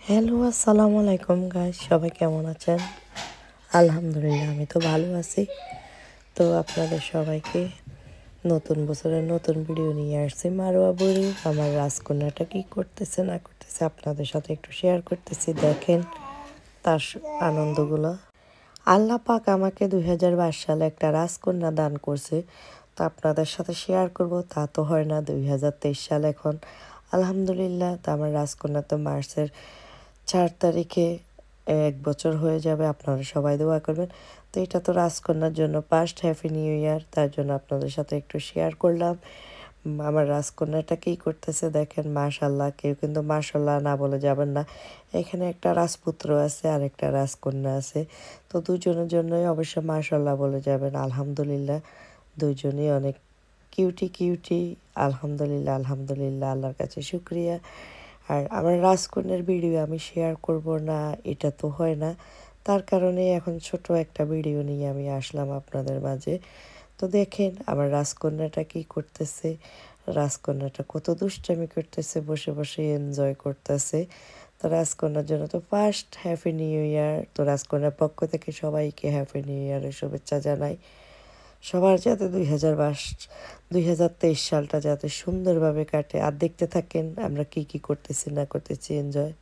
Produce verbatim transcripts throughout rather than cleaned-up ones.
Hello, আসসালামু আলাইকুম guys, সবাই কেমন আছেন? আলহামদুলিল্লাহ আমি তো ভালো আছি। তো আপনাদের সবাইকে নতুন বছরের নতুন ভিডিও নিয়ে আসছি। মারোয়া বুড়ি আমার রাজকন্যাটা কি করতেছে না করতেছে আপনাদের সাথে একটু শেয়ার করতেছি, দেখেন তার আনন্দগুলো। আল্লাহ পাক আমাকে দুই হাজার বাইশ সালে একটা রাজকন্যা দান করছে, তো আপনাদের সাথে শেয়ার করব। তা তো হয় না, দুই হাজার তেইশ সাল এখন। আলহামদুলিল্লাহ, তো আমার রাজকন্যা তো মার্চের চার তারিখে এক বছর হয়ে যাবে। আপনারা সবাই দোয়া করবেন। তো এটা তো রাজকন্যার জন্য ফার্স্ট হ্যাপি নিউ ইয়ার, তার জন্য আপনাদের সাথে একটু শেয়ার করলাম। আমার রাজকন্যাটা কী করতেছে দেখেন, মাশাল্লাহ। কেউ কিন্তু মাশাল্লাহ না বলে যাবেন না। এখানে একটা রাজপুত্র আছে আর একটা রাজকন্যা আছে, তো দুজনের জন্যই অবশ্য মাশাল্লাহ বলে যাবেন। আলহামদুলিল্লাহ, দুজনই অনেক কিউটি কিউটি। আলহামদুলিল্লাহ আলহামদুলিল্লাহ, আল্লাহর কাছে শুক্রিয়া। আর আমার রাজকন্যার ভিডিও আমি শেয়ার করব না, এটা তো হয় না। তার কারণে এখন ছোট একটা ভিডিও নিয়ে আমি আসলাম আপনাদের মাঝে। তো দেখেন আমার রাজকন্যাটা কি করতেছে, রাজকন্যাটা কত দুষ্টামি করতেছে, বসে বসে এনজয় করতেছে। তো রাজকন্যার জন্য তো ফার্স্ট হ্যাপি নিউ ইয়ার। তো রাজকন্যার পক্ষ থেকে সবাইকে হ্যাপি নিউ ইয়ারের শুভেচ্ছা জানাই। সবার যাতে দুই হাজার বাইশ দুই হাজার তেইশ সালটা যাতে সুন্দরভাবে কাটে। আর দেখতে থাকেন আমরা কি কি করতেছি না করতেছি, এনজয়।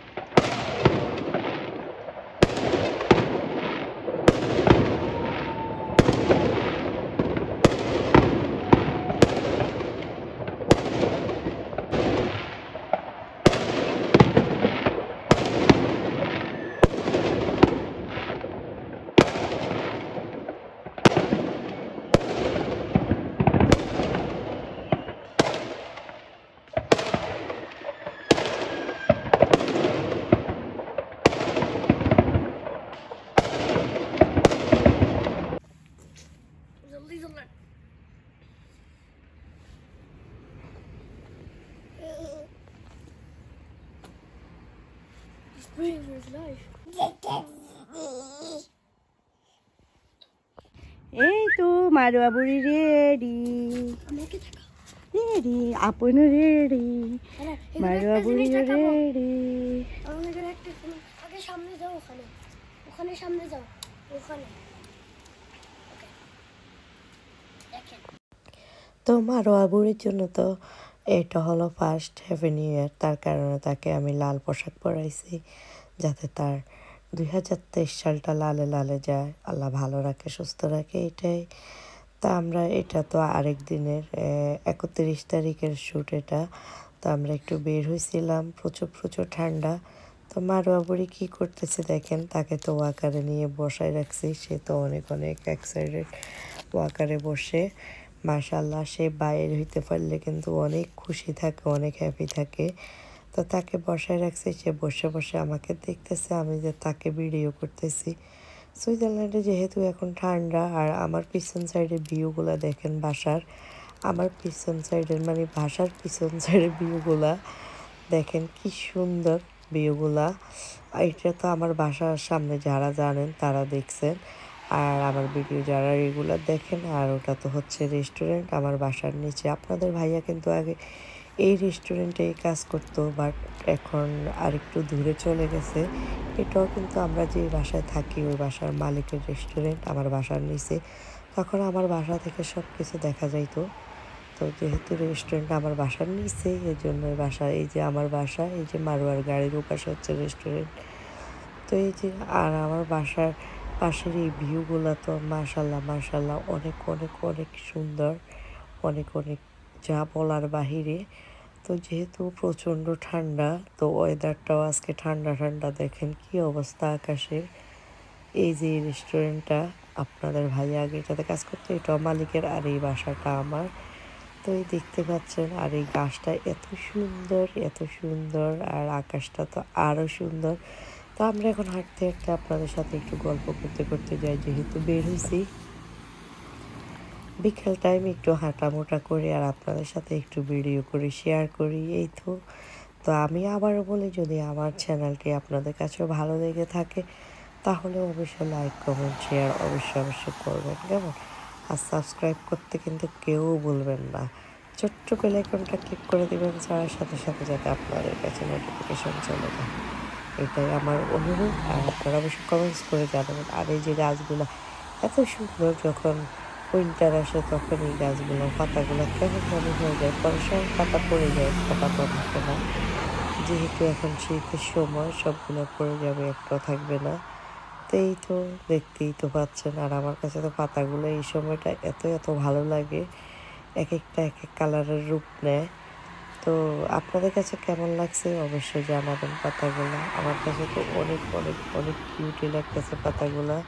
जल्दी जल्दी He's praying for his life. এই তো মারোয়া বুড়ি রেডি আমাকে দেখা রেডি আপন রেডি মারোয়া বুড়ি রেডি। আমাদের একটা আগে সামনে যাও, ওখানে ওখানে সামনে যাও, ওখানে দেখেন। তো মারোয়া বুড়ির জন্য তো এটা হলো ফার্স্ট হ্যাপি নিউ ইয়ার, তার কারণে তাকে আমি লাল পোশাক পরাইছি, যাতে তার দুই হাজার তেইশ সালটা লালে লালে যায়, আল্লাহ ভালো রাখে সুস্থ রাখে, এটাই। তা আমরা এটা তো আরেক দিনের একত্রিশ তারিখের শ্যুট এটা। তো আমরা একটু বের হয়েছিলাম, প্রচুর প্রচুর ঠান্ডা। তো মারোয়া বুড়ি কী করতেছে দেখেন, তাকে তো ওয়াকারে নিয়ে বসায় রাখছি, সে তো অনেক অনেক এক্সাইটেড ওয়াকারে বসে। মাশাল্লাহ, সে বাইরে হইতে পারলে কিন্তু অনেক খুশি থাকে, অনেক হ্যাপি থাকে। তো তাকে বসায় রাখছি, সে বসে বসে আমাকে দেখতেছে, আমি যে তাকে ভিডিও করতেছি। সুইজারল্যান্ডে যেহেতু এখন ঠান্ডা, আর আমার পিছন সাইডের ভিউগুলো দেখেন বাসার, আমার পিছন সাইডের মানে বাসার পিছন সাইডের ভিউগুলা দেখেন কি সুন্দর ভিউগুলা। এটা তো আমার বাসার সামনে, যারা জানেন তারা দেখছেন, আর আমার ভিডিও যারা রেগুলার দেখেন। আর ওটা তো হচ্ছে রেস্টুরেন্ট আমার বাসার নিচে। আপনাদের ভাইয়া কিন্তু আগে এই রেস্টুরেন্টেই কাজ করতো, বাট এখন আরেকটু দূরে চলে গেছে। এটাও কিন্তু আমরা যে বাসায় থাকি ওই বাসার মালিকের রেস্টুরেন্ট, আমার বাসার নিচে। তখন আমার বাসা থেকে সব কিছু দেখা যাইতো। তো যেহেতু রেস্টুরেন্ট আমার বাসার নিচে, এই জন্য বাসা, এই যে আমার বাসা, এই যে মারোয়ার গাড়ির ওপাশে হচ্ছে রেস্টুরেন্ট। তো এই যে, আর আমার বাসার পাশের এই ভিউগুলো তো মাশাল্লাহ মাশাল্লাহ অনেক অনেক অনেক সুন্দর, অনেক অনেক যা বলার বাহিরে। তো যেহেতু প্রচণ্ড ঠান্ডা, তো ওয়েদারটাও আজকে ঠান্ডা ঠান্ডা, দেখেন কি অবস্থা আকাশের। এই যে এই রেস্টুরেন্টটা আপনাদের ভাই আগে এটাতে কাজ করতো, এটাও মালিকের, আর এই বাসাটা আমার। তো এই দেখতে পাচ্ছেন, আর এই গাছটা এত সুন্দর এত সুন্দর, আর আকাশটা তো আরও সুন্দর। তো আমরা এখন হাঁটতে হাঁটতে আপনাদের সাথে একটু গল্প করতে করতে যাই, যেহেতু বের হয়েছি বিকেল টাইম, একটু হাঁটামোটা করি আর আপনাদের সাথে একটু ভিডিও করি, শেয়ার করি, এই তো। তো আমি আবারও বলি, যদি আমার চ্যানেলটি আপনাদের কাছেও ভালো লেগে থাকে তাহলে অবশ্যই লাইক কমেন্ট শেয়ার অবশ্যই অবশ্যই করবেন, কেমন? আর সাবস্ক্রাইব করতে কিন্তু কেউ বলবেন না। ছোট্ট বেল আইকনটা ক্লিক করে দেবেন, যাওয়ার সাথে সাথে যাতে আপনাদের কাছে নোটিফিকেশন চলে যায়। এটাই আমার অনুরোধ। আর আপনারা অবশ্যই কমেন্টস করে জানাবেন। আর এই যে গাছগুলো এত সুন্দর, যখন উইন্টার আসে তখন এই গাছগুলো পাতাগুলো কেমন জানি হয়ে যায়, পরে সব পাতা পড়ে যায়, একটা পাতা থাকে না। যেহেতু এখন শীতের সময় সবগুলো পড়ে যাবে, একটাও থাকবে না। তো এই তো দেখতেই তো পাচ্ছেন। আর আমার কাছে তো পাতাগুলো এই সময়টা এত এত ভালো লাগে, এক একটা এক এক কালারের রূপ নেয়। তো আপনাদের কাছে কেমন লাগছে অবশ্যই জানাবেন পাতাগুলো। আমার কাছে তো অনেক অনেক অনেক কিউটই লাগতেছে পাতাগুলা।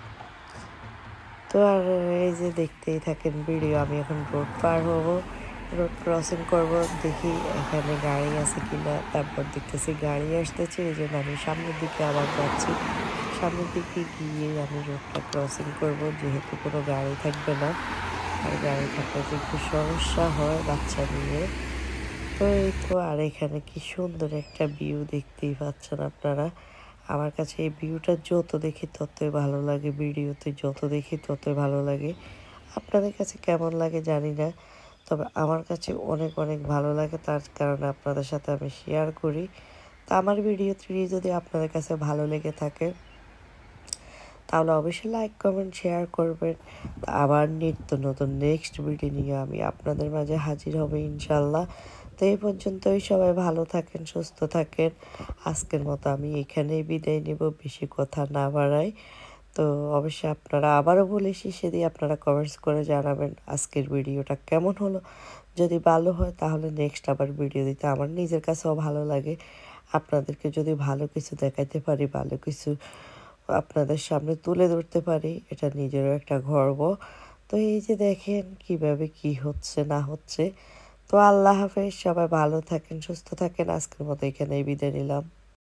তো আর এই যে দেখতেই থাকেন ভিডিও। আমি এখন রোড পার হব, রোড ক্রসিং করব, দেখি এখানে গাড়ি আছে কিনা। তারপর দেখতেছি গাড়ি আসতেছে, এই জন্য আমি সামনের দিকে আবার যাচ্ছি। সামনের দিকে গিয়ে আমি রোডটা ক্রসিং করব, যেহেতু কোনো গাড়ি থাকবে না। আর গাড়ি থাকলে তো একটু সমস্যা হয় বাচ্চা নিয়ে। তো এই তো, আর এখানে কি সুন্দর একটা ভিউ দেখতেই পাচ্ছেন আপনারা। আমার কাছে এই ভিউটা যত দেখি ততই ভালো লাগে, ভিডিওতে যত দেখি ততই ভালো লাগে। আপনাদের কাছে কেমন লাগে জানি না, তবে আমার কাছে অনেক অনেক ভালো লাগে। তার কারণে আপনাদের সাথে আমি শেয়ার করি। তা আমার ভিডিওটি যদি আপনাদের কাছে ভালো লেগে থাকে তাহলে অবশ্যই লাইক কমেন্ট শেয়ার করবেন। তা আবার নিত্য নতুন নেক্সট ভিডিও নিয়ে আমি আপনাদের মাঝে হাজির হব ইনশাল্লাহ। তো এই পর্যন্তই, সবাই ভালো থাকেন, সুস্থ থাকেন। আজকের মতো আমি এখানেই বিদায় নেব, বেশি কথা না বাড়াই। তো অবশ্যই আপনারা, আবারও বলে শেষে দিয়ে আপনারা কমেন্টস করে জানাবেন আজকের ভিডিওটা কেমন হলো। যদি ভালো হয় তাহলে নেক্সট আবার ভিডিও দিতে আমার নিজের কাছেও ভালো লাগে। আপনাদেরকে যদি ভালো কিছু দেখাইতে পারি, ভালো কিছু আপনাদের সামনে তুলে ধরতে পারি, এটা নিজেরও একটা গর্ব। তো এই যে দেখেন কিভাবে কি হচ্ছে না হচ্ছে। তো আল্লাহ হাফেজ, সবাই ভালো থাকেন, সুস্থ থাকেন। আজকের মতো এখানেই বিদায় নিলাম।